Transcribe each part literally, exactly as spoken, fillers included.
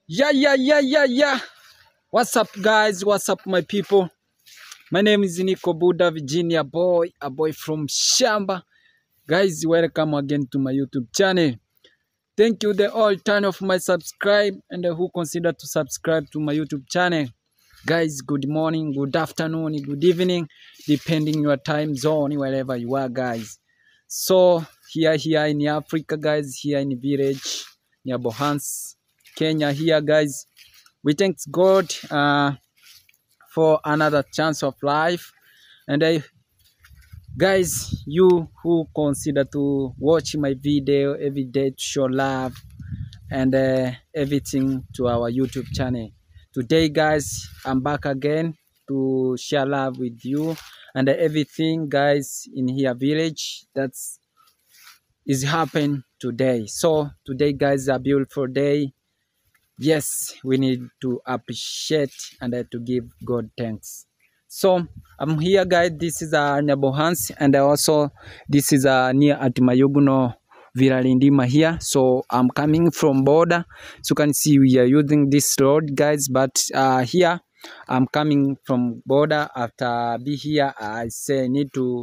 Yeah, yeah, yeah, yeah, yeah. What's up, guys? What's up, my people? My name is Nico Buddha, Virginia boy, a boy from Shamba. Guys, welcome again to my YouTube channel. Thank you, the all turn of my subscribe and who consider to subscribe to my YouTube channel. Guys, good morning, good afternoon, good evening, depending your time zone, wherever you are, guys. So here, here in Africa, guys, here in the village near Bohans, Kenya, here, guys. We thank God uh, for another chance of life. And I, guys, you who consider to watch my video every day to show love and uh, everything to our YouTube channel. Today, guys, I'm back again to share love with you and uh, everything, guys, in here village that's is happening today. So today, guys, is a beautiful day. Yes, we need to appreciate and uh, to give God thanks. So I'm here, guys. This is a uh, Nyabohans, and also this is a uh, near at Mayuguno Viralindima here. So I'm coming from border. So you can see we are using this road, guys. But uh, here I'm coming from border. After be here, I say I need to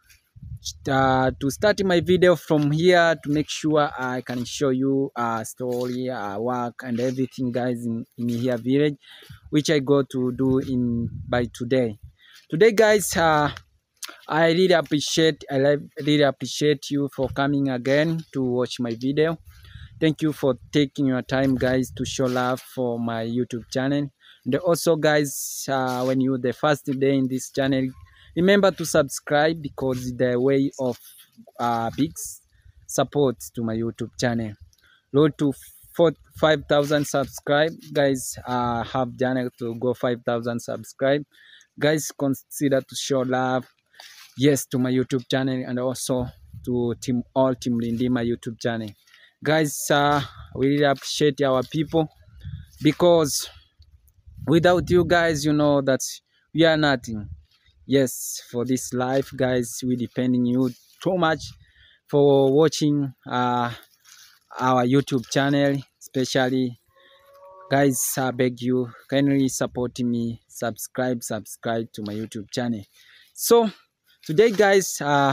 Uh, to start my video from here to make sure I can show you a uh, story, uh, work and everything, guys, in, in here village, which I go to do in by today. Today, guys, uh, I really appreciate, I really appreciate you for coming again to watch my video. Thank you for taking your time, guys, to show love for my YouTube channel. And also, guys, uh, when you the first day in this channel, remember to subscribe because the way of uh, big support to my YouTube channel. Road to five thousand subscribe, guys. Uh, have channel to go five thousand subscribe, guys. Consider to show love, yes, to my YouTube channel and also to team all team Lindi my YouTube channel, guys. Uh, we really appreciate our people because without you guys, you know that we are nothing. Yes, for this life, guys, we depend on you too much for watching uh, our YouTube channel. Especially, guys, I beg you, kindly support me, subscribe, subscribe to my YouTube channel. So today, guys, uh,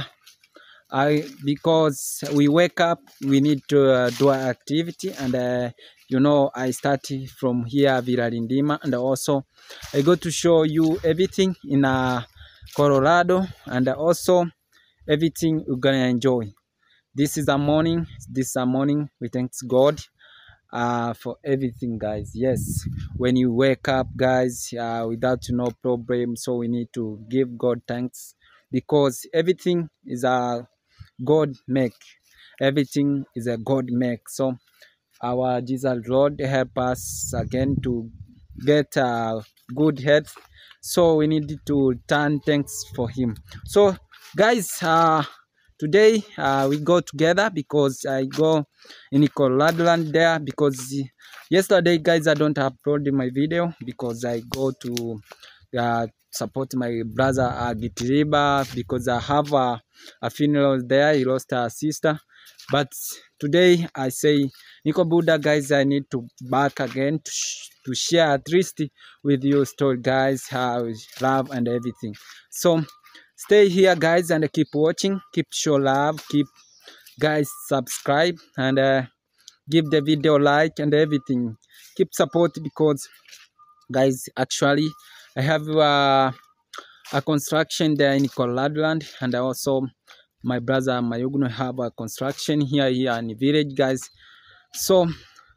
I because we wake up, we need to uh, do an activity, and uh, you know, I start from here, Viralindima, and also I go to show you everything in a uh, Colorado, and also everything you're gonna enjoy. This is a morning. This is a morning. We thank God uh, for everything, guys. Yes, when you wake up, guys, uh, without no problem, so we need to give God thanks because everything is a God make. Everything is a God make. So our Jesus Lord help us again to get a good health, so we need to turn thanks for him. So guys, uh today uh we go together because I go in Colorado land there because yesterday, guys, I don't upload my video because I go to uh, support my brother uh, Gitiriba because I have a, a funeral there. He lost a sister. But today I say, Nico Buddha, guys, I need to back again to, sh to share at least with you story, guys, how love and everything. So stay here, guys, and keep watching, keep show love, keep, guys, subscribe and uh, give the video like and everything. Keep support because, guys, actually I have uh, a construction there in Colorado land, and also my brother Mayugno have a construction here here in the village, guys. So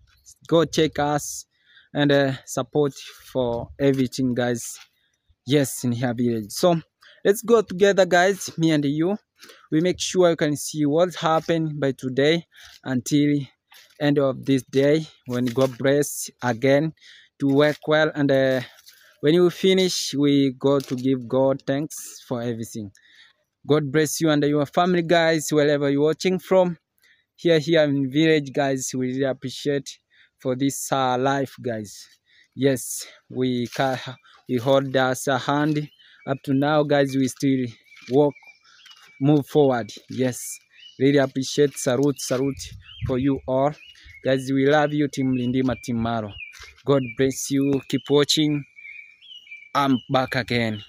go check us and uh, support for everything, guys. Yes, in here village. So let's go together, guys, me and you. We make sure you can see what happened by today until end of this day, when God bless again to work well, and uh, when you finish, we go to give God thanks for everything. God bless you and your family, guys, wherever you're watching from. Here, here in village, guys, we really appreciate for this uh, life, guys. Yes, we can, we hold us a hand up to now, guys. We still walk, move forward. Yes, really appreciate. Salute, salute for you all. Guys, we love you, Team Lindima, Team Maro. God bless you. Keep watching. I'm back again.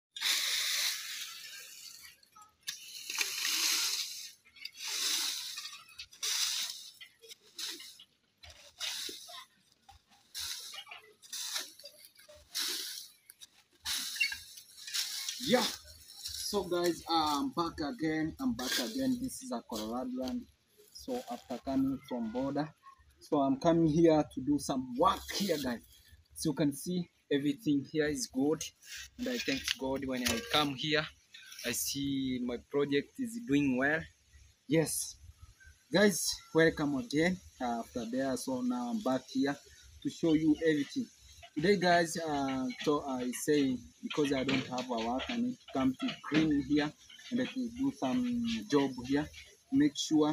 Yeah. So guys, I'm back again. I'm back again. This is a Colorado land. So after coming from border, so I'm coming here to do some work here, guys. So you can see everything here is good, and I thank God when I come here. I see my project is doing well. Yes, guys, welcome again uh, after there. So now I'm back here to show you everything. Today, guys, uh, so I say because I don't have a work, I need to come to clean here and to do some job here. Make sure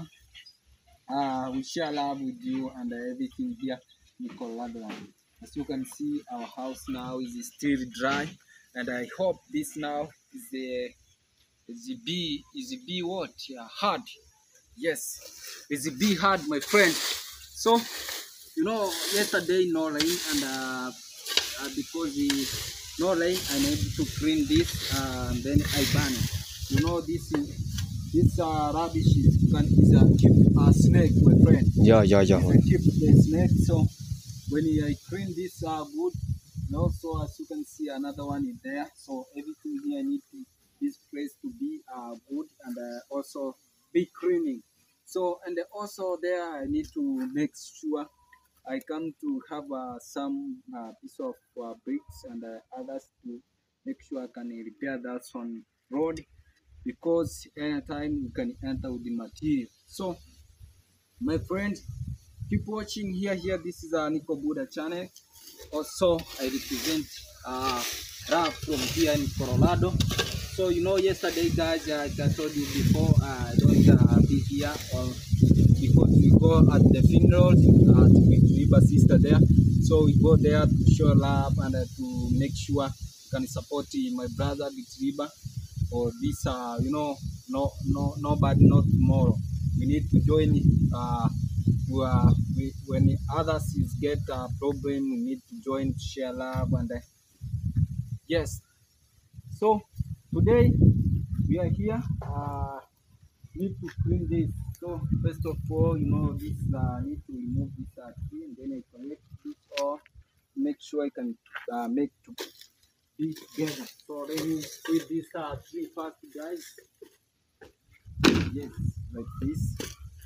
uh, we share love with you and everything here in Colorado. As you can see, our house now is still dry, and I hope this now is the is the bee is the bee what yeah, hard. Yes, is the bee hard, my friend. So you know, yesterday no rain, and uh, uh, because the no rain, I need to clean this, uh, and then I burn it. You know, this is this uh, rubbish is can is a keep a snake, my friend. Yeah, yeah, yeah. It's a keep the snake. So when I clean this uh, wood, and also as you can see, another one is there. So everything here need to this place to be uh, good and uh, also be cleaning. So and also there I need to make sure I come to have uh, some uh, piece of uh, bricks and uh, others to make sure I can repair that on road, because anytime you can enter with the material. So my friend, keep watching here. Here, this is a Nico Buddha channel. Also, I represent uh, Raf from here in Colorado. So you know, yesterday, guys, uh, I told you before, uh, I don't uh, be here or because we go at the funeral uh, to meet Riba sister there. So we go there to show love and uh, to make sure we can support uh, my brother with Riba or this. Uh, you know, no, no, nobody, not tomorrow. We need to join. Uh, to, uh, we, when others is get a problem, we need to join to share love and uh, yes. So today we are here. Uh, need to clean this. So first of all, you know, this uh, need to remove this uh, tree, and then I connect this all. Make sure I can uh, make to be together. So let me put this uh, tree first, guys. Yes, like this.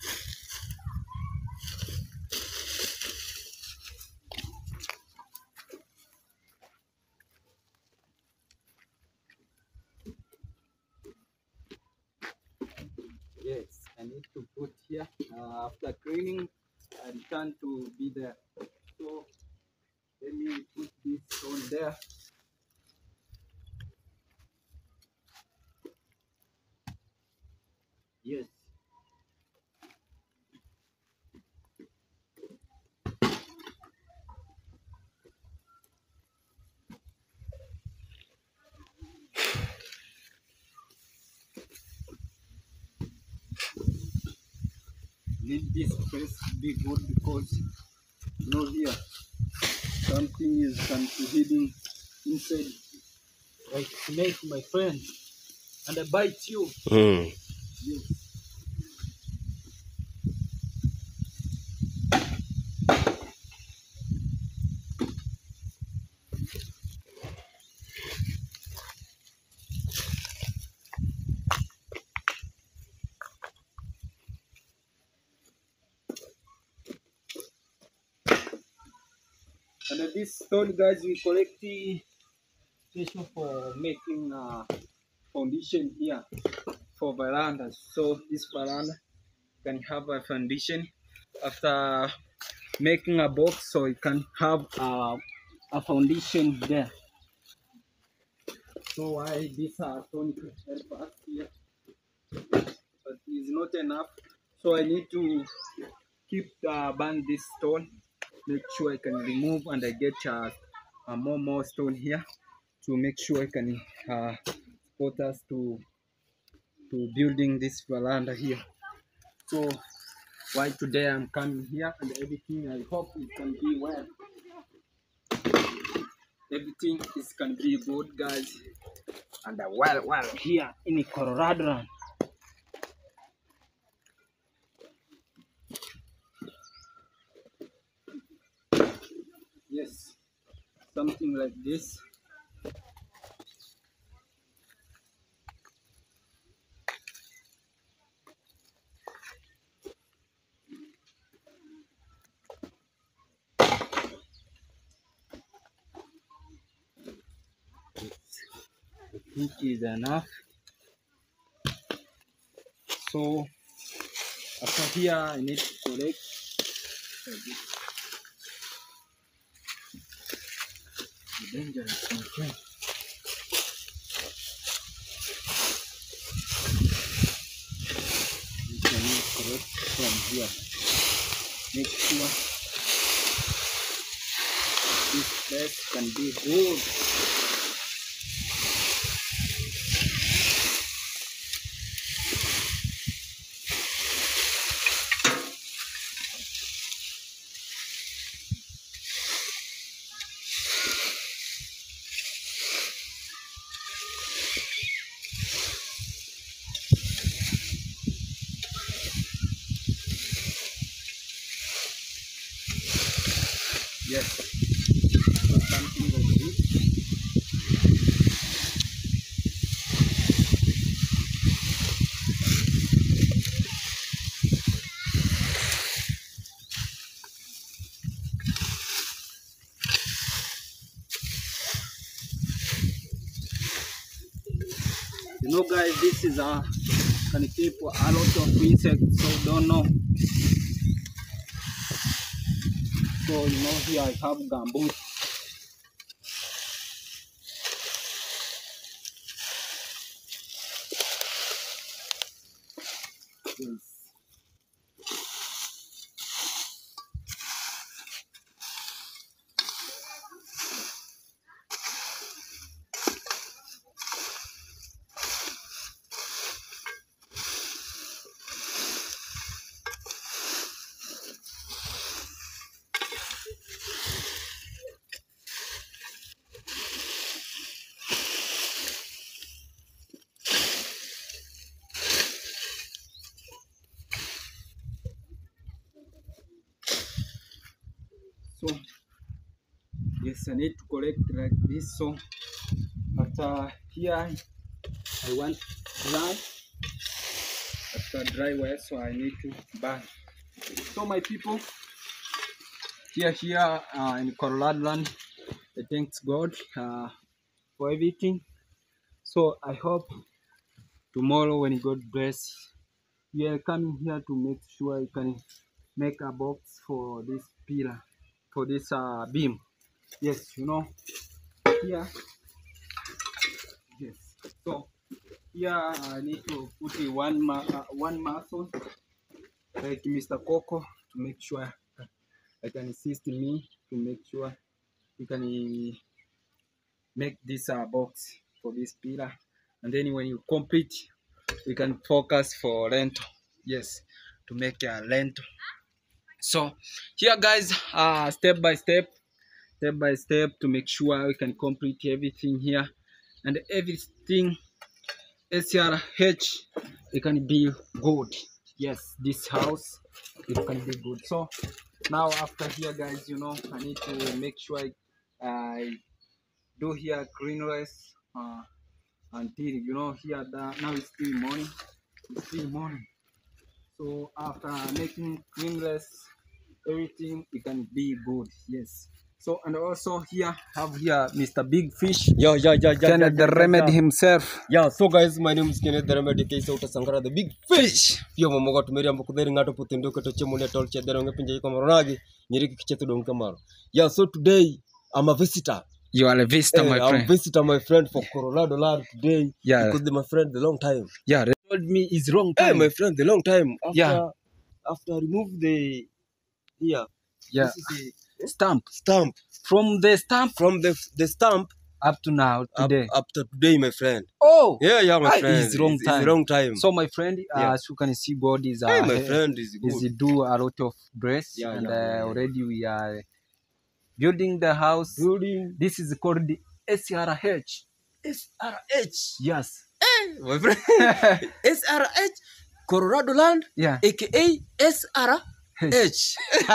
Yes, I need to put here. Uh, after cleaning, I return to be there. So let me put this on there. Yes. Need this place to be good because you know here something is can be hidden inside, like snake, my friend, and I bite you. Mm. Yes. And uh, this stone, guys, we collect the special for making uh, foundation here for veranda. So this veranda can have a foundation after making a box, so it can have uh, a foundation there. So why this uh, stone could help us here, but it's not enough. So I need to keep uh, burn this stone, make sure I can remove and I get uh, uh, more more stone here to make sure I can uh, support us to to building this veranda here. So why today I'm coming here and everything. I hope it can be well. Everything is can be good, guys. And uh, well, well, here in Colorado. Yes, something like this. I think is enough. So after here, I need to collect the dangerous. Okay. We can collect from here. Make sure this place can be good. Yes, so something like this. You know, guys, this is a can keep a lot of insects, so don't know. So you know, here I have gambut. Yes. So yes, I need to collect like this. So after here, I want dry. After dry well, so I need to burn. So my people, here here uh, in Colorado land, I thank God uh, for everything. So I hope tomorrow when God bless, we are coming here to make sure you can make a box for this pillar, for this uh, beam. Yes, you know, here, yes. So here I need to put in one ma uh, one muscle, like Mister Coco, to make sure I can assist me to make sure you can make this uh, box for this pillar, and then when you complete, we can focus for rental. Yes, to make a rental. So here, guys, uh, step by step, step by step to make sure we can complete everything here, and everything S R H it can be good. Yes, this house it can be good. So now after here, guys, you know, I need to make sure I, I do here cleanliness uh, until you know here that now it's still morning. It's still morning. So after making cleanliness, everything it can be good. Yes. So and also here have here Mister Big Fish. Yeah, yeah, yeah, yeah. Kenneth yeah, the yeah, Remedy yeah. himself. Yeah, so guys, my name is Kenneth the Remedy. Case out Sangara, the big fish. Pio momoga to Miriam Bukuderi Nato Putindu to Chemune Tolche, the Ronga Kamaragi, Niriki Chetu Kamar. Yeah, so today I'm a visitor. You are a visitor, Hey, my I'm friend. visitor, my friend, for Colorado land today. Yeah. Because they're my friend the long time. Yeah, they told me it's wrong Hey, time. my friend, the long time. After, Yeah. after I remove the here. Yeah. This is a Stamp. stamp. From the stamp. From the the stamp. Up to now, Up, today. up to today, my friend. Oh, Yeah, yeah, my ah, friend. it's wrong It's, time. it's wrong time. So my friend, uh, Yeah. as you can see, God is uh, Hey, my friend is good. is do a lot of brace, Yeah, and yeah, yeah, uh, yeah. already we are building the house. Building This is called the S R H. S R H. Yes. My friend. S R H. Colorado Land. Yeah. aka S R H.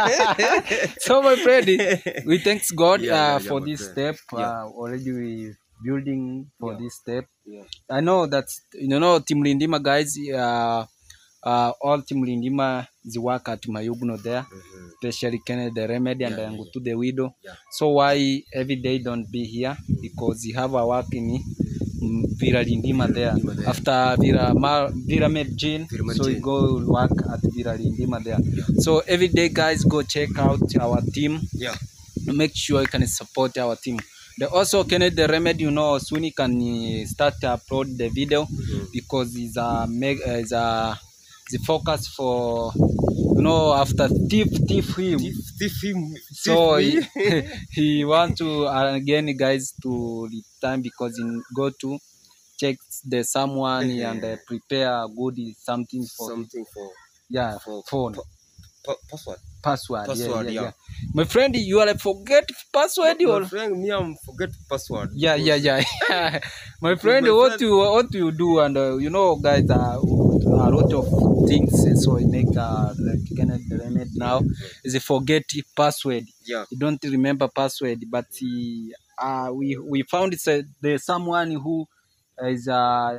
So my friend, we thanks God Yeah, uh, yeah, yeah, for my this friend. step. Yeah. Uh, already we building for Yeah. this step. Yeah. I know that you know Team Lindima guys. Uh, uh, all Team Lindima they work at Mayugno there, Mhm. especially Kennedy the Remedy and Yeah, yeah, yeah, to the widow. Yeah. So why every day don't be here? Because you have a work in mm, Villa Lindima there. Lindima there. After Villa Mar Villa Medjin, Villa so we Medjin. go work at Villa Lindima there. Yeah. So every day, guys, go check out our team. Yeah. Make sure you can support our team. They also Kennedy the Remedy, you know, soon you can uh, start to upload the video Mhm. because it's a meg uh, it's a the focus for you know after thief thief him. Thief, thief him. So thief he, me. he want to uh, again guys to return because he go to check the someone and uh, prepare good something for him. Something for Yeah for phone pa- pa- password. password, Password, yeah, yeah, yeah. yeah. My friend, you are like forget password My or friend, me, I'm forget password. yeah, yeah, because- yeah. My friend, my what friend- you what you do, and uh, you know, guys, uh, a lot of things. So we make uh, like Kenneth the Remedy now is a forget password. Yeah. You don't remember password, but he, uh, we we found it's a, there's someone who is uh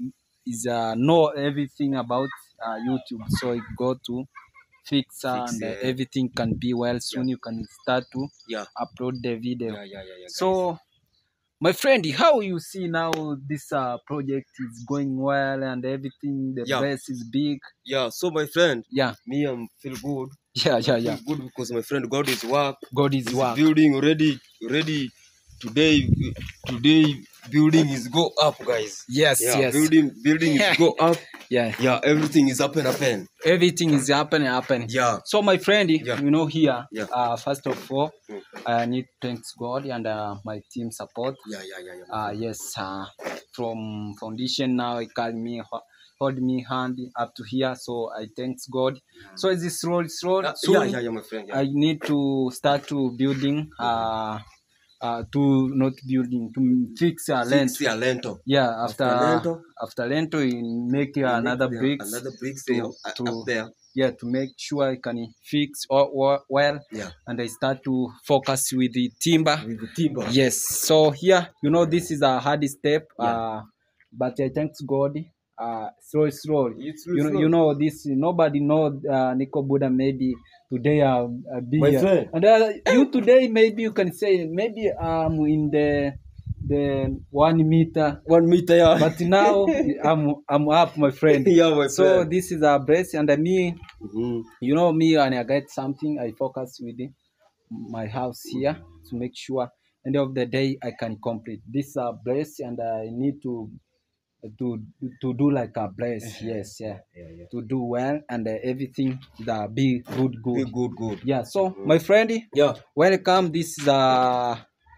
is uh know everything about uh, YouTube. So he go to fix uh, Fix, and uh, yeah. everything can be well. Soon you can start to Yeah. upload the video. Yeah, yeah, yeah, yeah. So, my friend, how you see now this uh, project is going well and everything, the Yeah. place is big. Yeah. So my friend, Yeah, me, I'm feel good. yeah, yeah, I yeah. feel good because my friend God is work. God is This work. building already, already today, today building is go up, guys. Yes, Yeah, yes. building, building is go up. Yeah, Yeah, everything is up and up and. everything is happening, happening. Yeah. So, my friend, Yeah. you know, here, Yeah. uh, first of all, Mm. I need to thank God and uh, my team support. Yeah, yeah, yeah, yeah. Uh, yes, uh, from foundation now, he called me, ho- hold me hand up to here. So I thanks God. So is this roll, it's roll. Uh, Soon yeah, yeah, yeah, my friend. Yeah. I need to start to building, uh, uh, to not building, to fix a land. Fix your lentil. Yeah, after After lento. after lento, you make uh, another Make bricks. Another bricks to- there, uh, to- up there. Yeah, to make sure I can fix or, or well, Yeah. and I start to focus with the timber. With the timber. Yes. So here, you know, this is a hard step. Yeah. Uh, but I thanks God. Uh, slow, slow. It's You know, slow. you know this. Nobody know uh, Nico Buddha. Maybe today I'll, I'll be My here. friend. And uh, you today, maybe you can say maybe I'm in the the one meter. One meter, yeah. But now I'm I'm up, my friend. yeah, my So friend. this is a brace, and uh, me, Mhm. you know me, and I get something. I focus with the, my house here to make sure end of the day I can complete this uh, brace, and I need to to to do like a brace. Yes, yeah, Yeah, yeah. to do well, and uh, everything that be good, Be good. good, good. Yeah. So my friend, Yeah. welcome. This is uh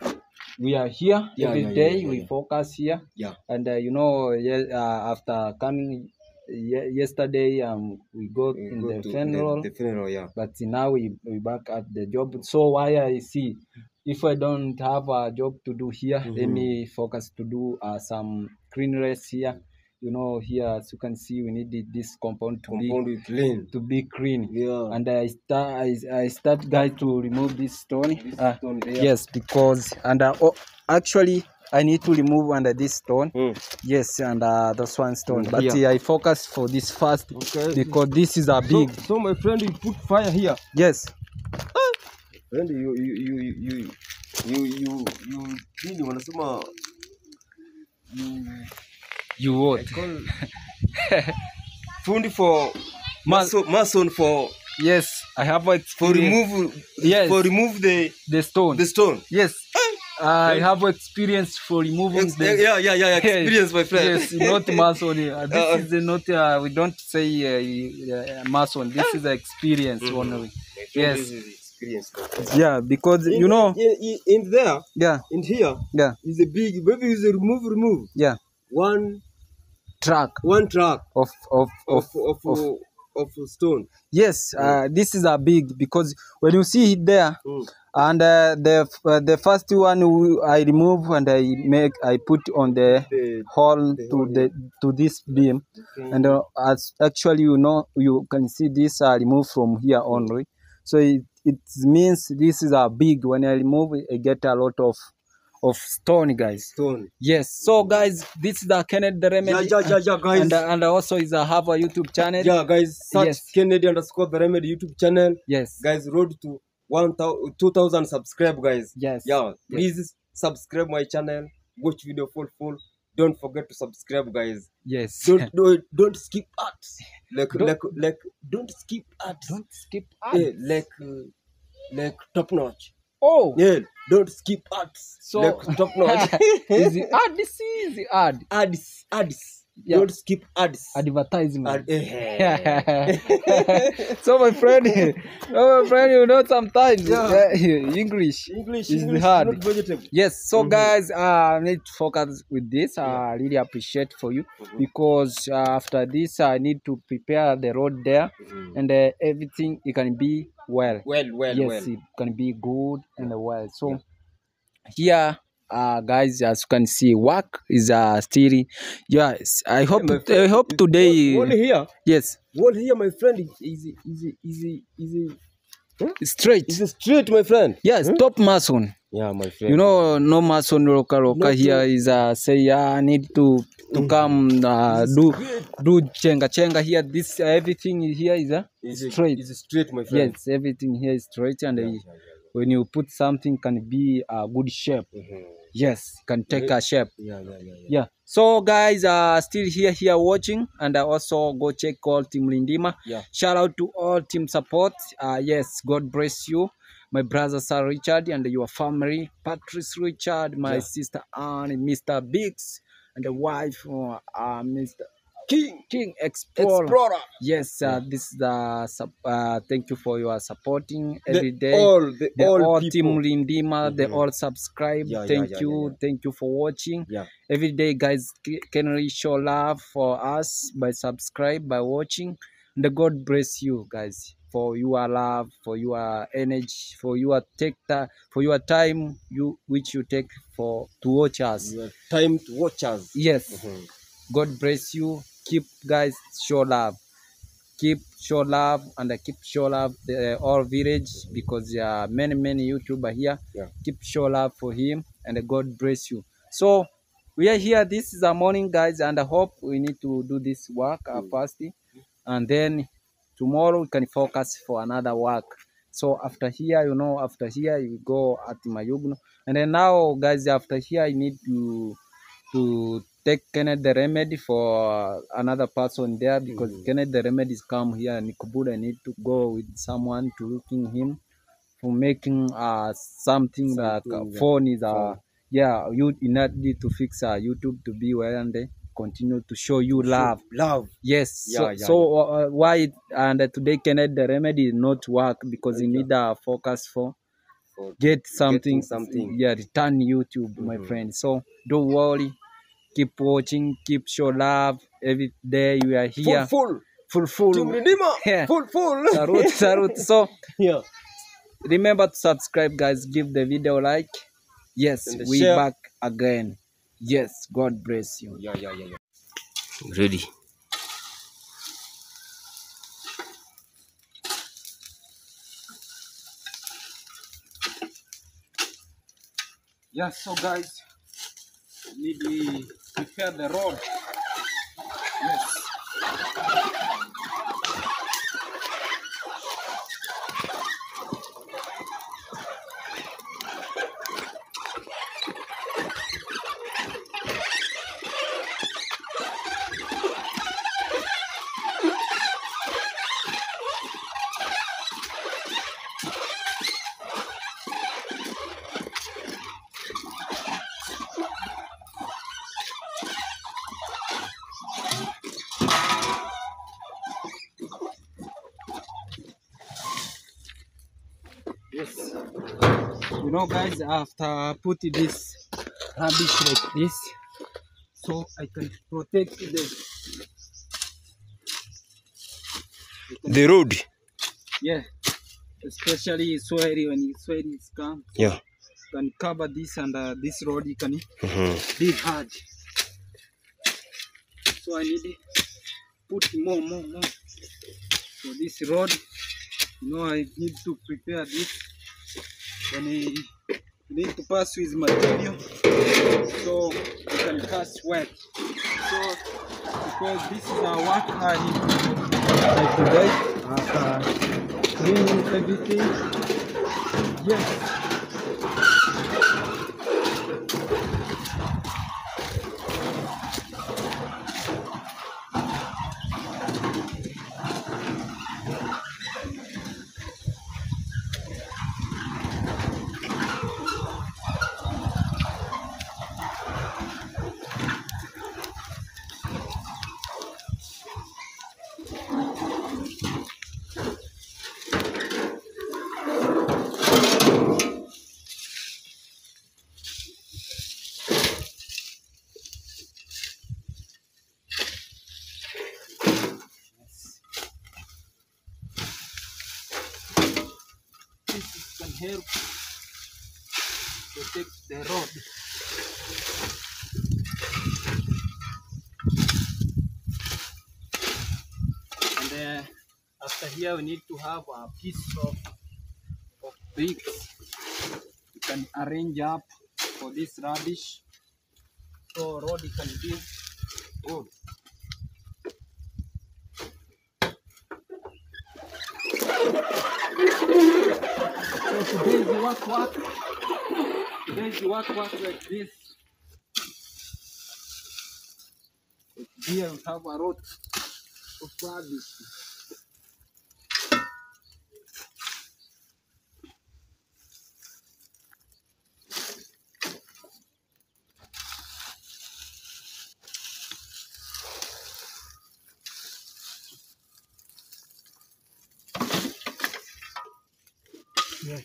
we are here Yeah, every yeah, yeah, day. yeah, We yeah. focus here. Yeah. And uh, you know, yeah, uh, after coming ye- yesterday, um, we go We in go the to funeral, The, the funeral, yeah. but now we we back at the job. So why I see, if I don't have a job to do here, let Mhm. me focus to do uh, some cleanliness here. You know, here as you can see, we need it- this compound to Compound be with clean. to be clean. Yeah. And I start I, I start guys to remove this stone. This Uh, stone there. yes, because and uh, oh, actually I need to remove under this stone. Mm. Yes, and uh, that's one stone. Mm, But yeah. uh, I focus for this first Okay. because this is a big. So, so my friend, you put fire here. Yes. Friend, you you you you you you you nini wanasema you You what? I call fundi for Ma- mason, mason for Yes, I have for experience. remove Yes. for remove the the stone. the stone. Yes. I have experience for removing Ex- the. yeah, yeah, yeah, experience, my friend. Yes, not mason. Uh, this Uh, is uh, not. Uh, we don't say uh, uh, mason. This is experience Mhm. only. My friend, Yes. this is experience. Yeah, because in, you know. in, in, in there, Yeah. in here, Yeah. is a big. Maybe is a remove, remove. Yeah. One Track. One track Of of of of of of, of, of stone. Yes, Mm. uh, this is a big because when you see it there, Mm. and uh, the uh, the first one who I remove and I make I put on the, The, hole the to hole, the yeah. to this beam, Okay. and uh, as actually you know you can see this uh, removed from here Mm. only, so it, it means this is a big. When I remove it, I get a lot of of stone, guys. Stone. Yes. So guys, this is the Kenneth the Remedy. Yeah, yeah, yeah, yeah, guys. And uh, and also is a have a YouTube channel. Yeah, guys. Search Yes. Kennedy underscore the Remedy YouTube channel. Yes. Guys, road to one thousand, two thousand subscribe, guys. Yes. Yeah, please Yes. subscribe my channel. Watch video full full. Don't forget to subscribe, guys. Yes. Don't don't, don't skip ads. Like Don't- like like don't skip ads. Don't skip Eh, ads. like uh, like top notch. Oh. Yeah, don't skip ads. So Like top notch. is the ad? This is the ad. ads ads. Yeah. Don't skip ads. Advertisement. Ad- eh. So my friend, oh my friend, you know sometimes Yeah. uh, English English is English hard. not vegetable. Yes, so Mhm. guys, uh, I need to focus with this. Uh, Yeah. I really appreciate for you Mhm. because uh, after this, I need to prepare the road there, Mhm. and uh, everything it can be well. Well, well, Yes, well. it can be good and well. So Yeah. here, uh, guys, as you can see, work is uh, still. Yes, I hope. my I friend, hope it's today. Wall, wall here, Yes, wall here, my friend, is easy, easy, easy, easy. straight. It's straight, my friend. Yes, Huh? top mason. Yeah, my friend. You know, no mason roka roka Not here to- is uh, say yeah, I need to to Mhm. come uh, It's do straight. do chenga chenga here. This uh, everything here is uh, It's straight. It's straight, my friend. Yes, everything here is straight, and Yeah, uh, yeah, yeah, when you put something can be a good shape. yeah. Mhm. Yes, can take Yeah. a shape. Yeah, yeah, yeah, yeah. Yeah. So guys, uh, still here here watching, and uh, also go check all Team Lindima. Yeah. Shout out to all team support. Uh, yes, God bless you, my brother Sir Richard and your family, Patrice Richard, my Yeah. sister Anne, Mister Biggs, and the wife, uh, uh, Mister King King Explorer. Explorer. Yes, uh, Yeah. this is the sup- uh, thank you for your supporting every The day. all, the, The all, all people. team Lindima, they Mhm. all subscribe. Yeah, yeah, thank yeah, you, yeah, yeah. thank you for watching. Yeah. Every day, guys, c- can really show love for us by subscribe, by watching. And the God bless you, guys, for your love, for your energy, for your take ta- for your time you which you take for to watch us. Your time to watch us. Yes, Mhm. God bless you. Keep, guys, show love. Keep show love and uh, keep show love the uh, all village because there are many many YouTuber here. Yeah. Keep show love for him and uh, God bless you. So we are here. This is a morning, guys, and I hope we need to do this work uh, Mm. fasting, and then tomorrow we can focus for another work. So after here, you know, after here you go at Mayugno, and then now, guys, after here I need to to take Kenneth the Remedy for another person there because Mhm. Kenneth the Remedy is come here and Nikobuda need to go with someone to looking him for making uh something, like uh, Something, yeah. phone is uh Phone. yeah, you need to fix uh, YouTube to be well and they continue to show you Show love. Love. Yes, Yeah, so yeah, so uh, why it, and uh, today Kenneth the Remedy not work because you Yeah. need a focus for For get something, getting something. yeah, return YouTube, my Mhm. friend. So don't worry, keep watching, keep show love every day. We are Full, here, full. full, full. Team Redeemer. Yeah. Full, full. Salute, salute. So Yeah. remember to subscribe, guys. Give the video a like. Yes, And the we share. back again. Yes, God bless you. Yeah, yeah, yeah, yeah. Ready. Yeah, so guys, need we prepare the road. Yes. Yes. You know, guys, after putting this rubbish like this, so I can protect the The road. Yeah, especially soil when soil is come. So Yeah. you can cover this and uh, this road you can Mm-hmm. be hard. So I need to put more, more, more. So this road, you know, I need to prepare this. Then I need to pass with material so you can pass well. So because this is our work I need like today after cleaning everything. Yes. This can help protect the road. And uh, after here we need to have a piece of, of bricks. You can arrange up for this rubbish so road can be good. So today's work work. Today's work work like this. Here we have a road of rubbish. Yes.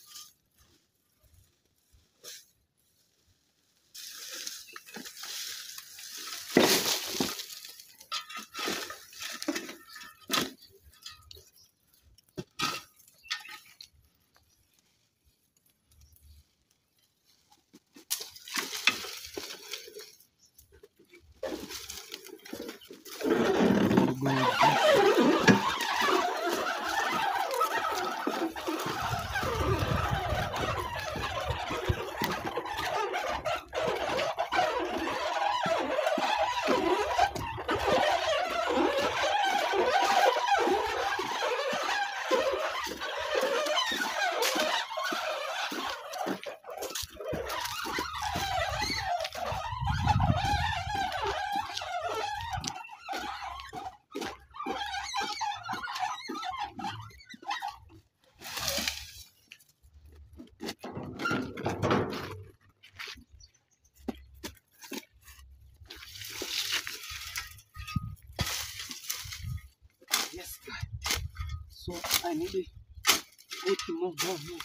Yes, guys. So I need to put more, more, more.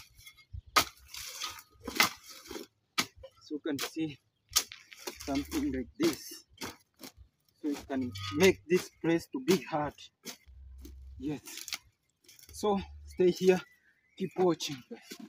So you can see something like this. So you can make this place to be hard. Yes. So stay here, keep watching, guys.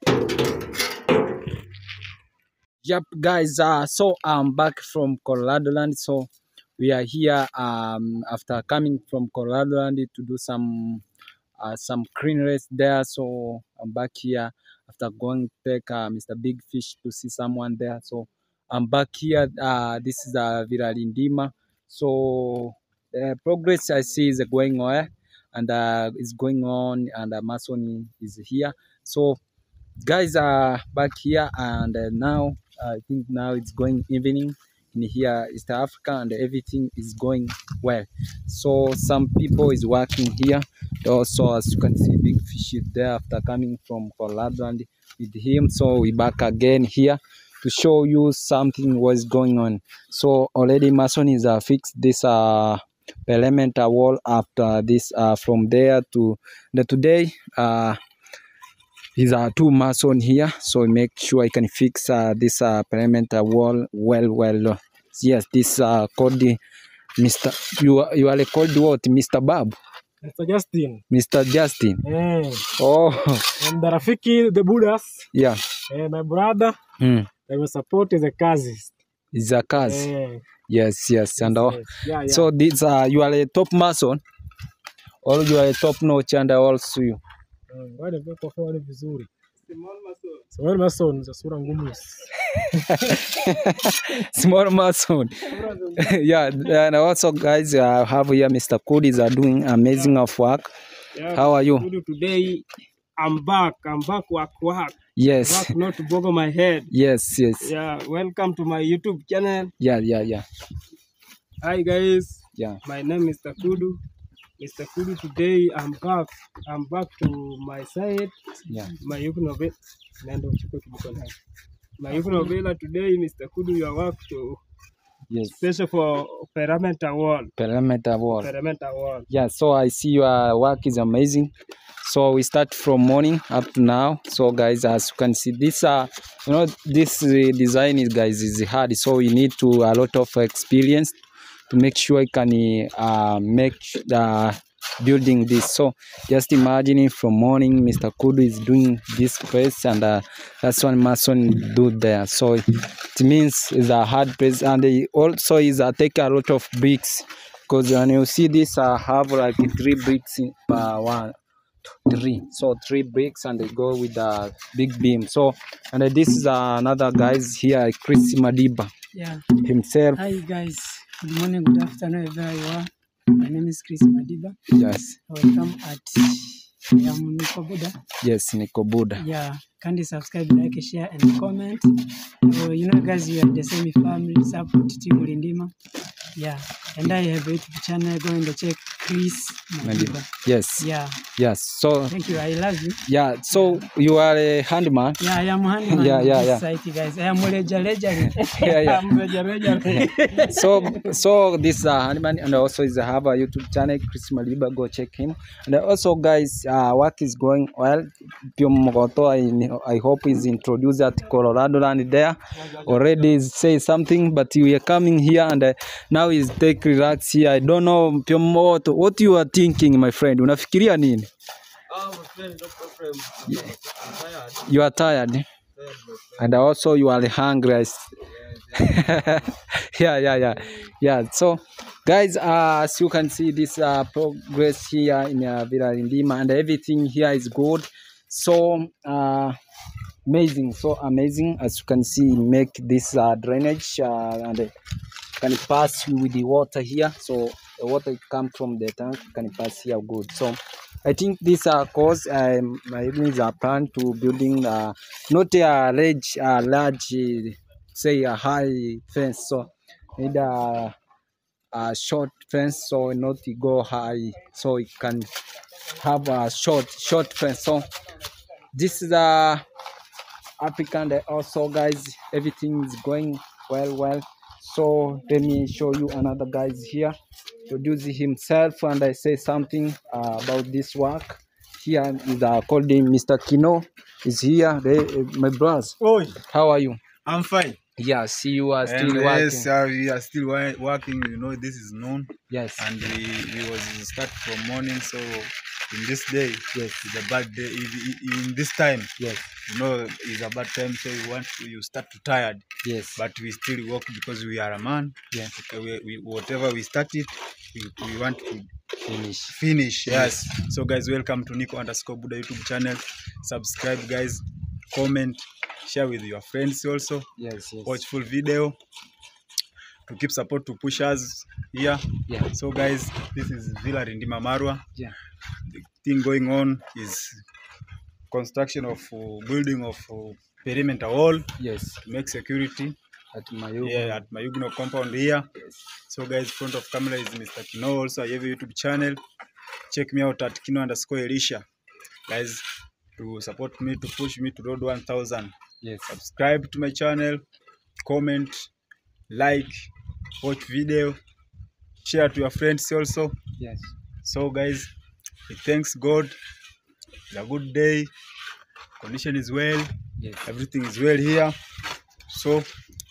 Yep, guys. Uh, so I'm back from Colorado Land. So we are here um, after coming from Colorado Land to do some uh, some crane race there. So I'm back here after going to take uh, Mister Big Fish to see someone there. So I'm back here. Uh, this is uh, Villa Lindima. So the progress I see is going on, and uh, it's going on, and uh, Mason is here. So guys are back here, and uh, now uh, I think now it's going evening in here East Africa, and everything is going well. So some people is working here also, as you can see Big Fish is there after coming from Colorado and with him. So we back again here to show you something was going on. So already Mason is uh, fixed this uh perimeter wall after this uh from there to the today uh These are two mason here, so make sure I can fix uh, this uh, perimeter wall well, well. Yes, this uh, called the Mister You are, you are called what, Mister Bob? Mister Justin. Mister Justin. Eh. Oh. And the Rafiki, the Buddhas. Yeah. Eh, my brother. Mm. They will support the Kazis. Is a cuz. Eh. Yes, yes, yes, and all. Yes. Yeah, yeah. So these are, you are a top mason, or you are a top notch, and also you. Wale kwa kwa wale vizuri. Small mason za sura ngumu. Small mason. Yeah, and also guys, I have here Mister Kudis are doing amazing of work. Yeah, how are you? Today I'm back. I'm back work work. Yes. Work not to boggle my head. Yes, yes. Yeah, welcome to my YouTube channel. Yeah, yeah, yeah. Hi guys. Yeah. My name is Mister Kudu. Mister Kudu, today I'm back. I'm back to my side. Yeah. My youth novel. My youth novella today, Mister Kudu, your work to yes. special for perimeter wall. Perimeter wall. Perimeter wall. Yeah, so I see your work is amazing. So we start from morning up to now. So guys, as you can see, this uh you know this uh, design is guys is hard. So you need to a lot of experience to make sure you can uh, make the building this. So just imagining from morning Mister Kudu is doing this place, and uh, that's one mason do there. So it means it's a hard place, and they also is uh, take a lot of bricks, because when you see this uh, have like three bricks in uh, one three so three bricks, and they go with the big beam. So and uh, this is uh, another guys here, Chris Madiba. Yeah. Himself. Hi guys. Good morning, good afternoon, wherever you are. My name is Chris Madiba. Yes. Welcome at I am Nico Buddha. Yes, Nico Buddha. Yeah. Kindly subscribe, like, share, and comment. So, you know, guys, we are the same family. Support Team Lindima. Yeah. And I have a YouTube channel. Go and check Chris Madiba. Yes. Yeah. Yes. So thank you. I love you. Yeah. So you are a handyman. Yeah, I am handyman. Yeah, yeah, yeah. Society, guys. I am ledger ledger. Yeah, yeah. I'm ledger ledger. so so this uh, handyman, and also is have a YouTube channel, Chris Madiba. Go check him. And also guys, uh, work is going well. I I hope is introduced at Colorado land there. Already say something, but we are coming here, and uh, now is take relax here. I don't know Piomoto, what you are thinking, my friend. Unafikiria nini? Ah, my friend, no problem. Yeah. I'm tired. You are tired, Tired, and also you are hungry. yeah, yeah, yeah, yeah. So, guys, uh, as you can see, this uh, progress here in uh, Villa Lindima, and everything here is good. So, uh, amazing, so amazing. As you can see, make this uh, drainage uh, and uh, can pass with the water here. So the water come from the tank, can pass here good. So I think this uh, cause um, my is a plan to building uh, not a large, uh, large, uh, say a high fence. So need a, a short fence, so not to go high, so it can have a short, short fence. So this is a applicant. Also, guys, everything is going well, well. So let me show you another guys here. Introduce himself, and I say something uh, about this work. Here is uh, called him Mister Kino. Is here, they, uh, my brothers. Oi, how are you? I'm fine. Yeah, see you are still and working. Yes, uh, we are still working. You know, this is noon. Yes. And we, we was start from morning. So in this day, yes, it's a bad day. In this time, yes, you know, it's a bad time. So you want to, you start to tired. Yes. But we still work because we are a man. Yes. Okay, we, we, whatever we started, we, we want to finish. Finish. Yes. Yes. So guys, welcome to Nico underscore Buddha YouTube channel. Subscribe, guys. Comment. Share with your friends also. Yes, yes. Watch full video to keep support to push us here. Yeah. So guys, this is Villa Lindima Marwa. Yeah. The thing going on is construction of uh, building of uh, perimeter wall. Yes. To make security at Mayugno. Yeah, at Mayugno compound here. Yes. So guys, front of camera is Mister Kino. Also, I have a YouTube channel. Check me out at Kino underscore Elisha. Guys, to support me, to push me to road one thousand. Yes. Subscribe to my channel, comment, like, watch video, share to your friends also. Yes. So guys, thanks God. It's a good day. condition is well. Yes. Everything is well here. So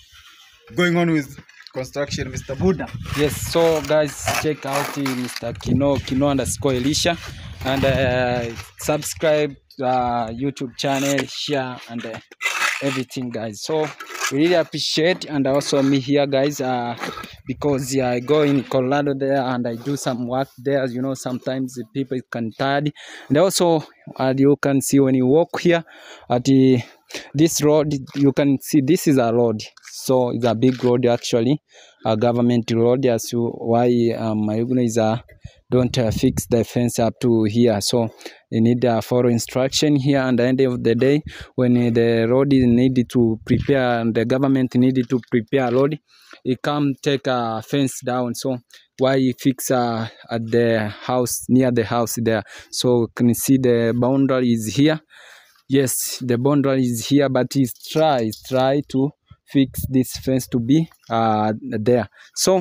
going on with construction, Mister Buddha. Yes, so guys, check out uh, Mister Kino Kino underscore Elisha, and uh, subscribe to uh, YouTube channel, share, and uh, everything, guys. So we really appreciate, and also me here, guys, uh, because yeah, I go in Colorado there and I do some work there. You know, sometimes the people can tired, and also uh, you can see when you walk here at the this road, you can see this is a road. So it's a big road actually, a government road. As to why um, my organizer don't uh, fix the fence up to here. So you need to uh, follow instruction here. And at the end of the day, when uh, the road is needed to prepare, and the government needed to prepare a road, it come take a fence down. So why you fix uh, at the house, near the house there. So you can see the boundary is here. Yes, the boundary is here, but he's try, he's try to fix this fence to be uh, there. So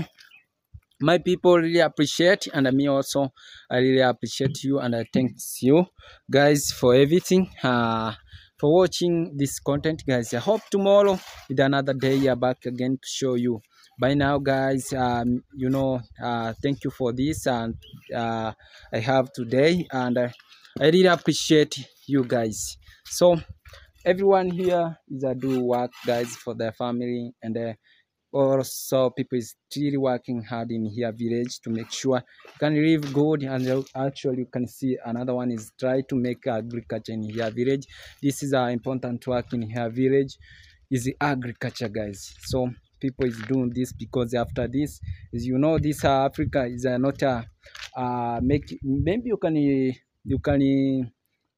my people really appreciate, and me also, I really appreciate you, and I thank you guys for everything, uh, for watching this content, guys. I hope tomorrow with another day you're back again to show you. By now, guys, um, you know, uh, thank you for this, and uh, I have today, and uh, I really appreciate you guys. So everyone here is a do work, guys, for their family, and uh, also people is still working hard in here village to make sure you can live good. And actually you can see another one is try to make agriculture in here village. This is our important work in here village, is the agriculture, guys. So people is doing this because after this is, you know, this uh, Africa is uh, not a uh, make, maybe you can you can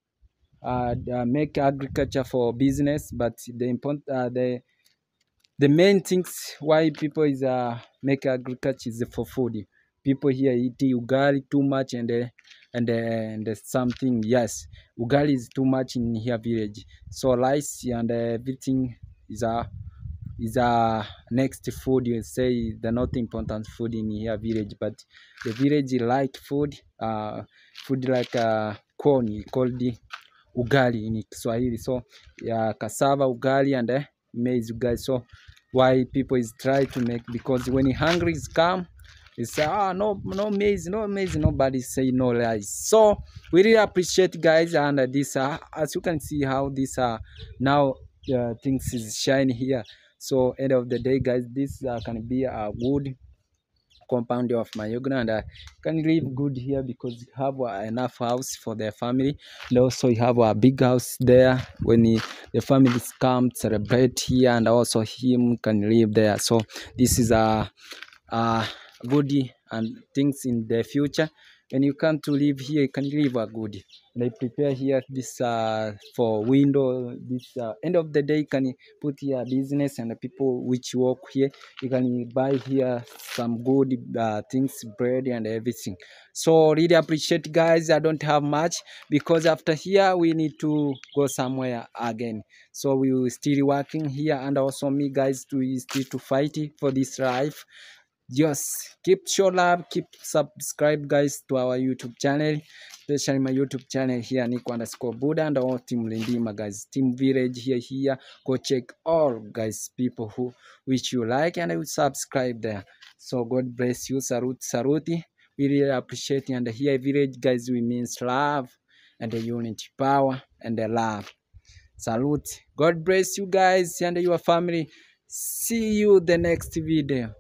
uh, uh, make agriculture for business, but the important uh, the the main things why people is uh make agriculture is for food. People here eat ugali too much, and uh, and uh, and something, yes, ugali is too much in here village. So rice and uh, everything is a uh, is a uh, next food. You say the not important food in here village, but the village like food, uh food like uh corn called ugali in Kiswahili. So yeah, cassava ugali and uh, maize ugali. So why people is try to make, because when hungry is come, they say, ah, no, no maize, no maize, nobody say no rice. So we really appreciate, guys, and uh, this uh, as you can see how this uh now uh, things is shine here. So end of the day, guys, this uh, can be a good compound of my Uganda, and I can live good here because you have uh, enough house for their family, and also you have a big house there when he, the families come celebrate here, and also him can live there. So this is a, a goodie and things in the future. When you come to live here, you can live a goodie. And I prepare here this uh, for window. This uh, end of the day, you can put here business, and the people which work here, you can buy here some good uh, things, bread and everything. So really appreciate, guys. I don't have much because after here we need to go somewhere again. So we will still working here, and also me, guys, to still to fight for this life. Just keep show love, keep subscribe, guys, to our YouTube channel, especially my YouTube channel here, Nico underscore Buddha, and all Team Lindima, guys, Team Village here, here. Go check all, guys, people who which you like, and I will subscribe there. So God bless you. Salute, salute. We really appreciate it. And here Village, guys, we means love and the unity, power and the love. Salute. God bless you, guys, and your family. See you the next video.